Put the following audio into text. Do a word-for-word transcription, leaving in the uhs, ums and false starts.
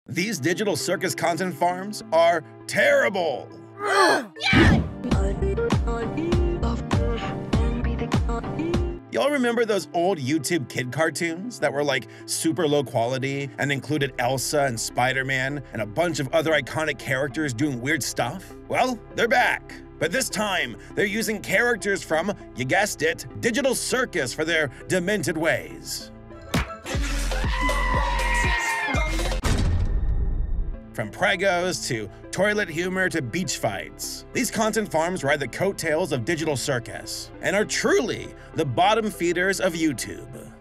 These digital circus content farms are terrible. Y'all remember those old YouTube kid cartoons that were like super low quality and included Elsa and Spider-Man and a bunch of other iconic characters doing weird stuff? Well, they're back. But this time, they're using characters from, you guessed it, Digital Circus for their demented ways. From pregos to toilet humor to beach fights, these content farms ride the coattails of Digital Circus and are truly the bottom feeders of YouTube.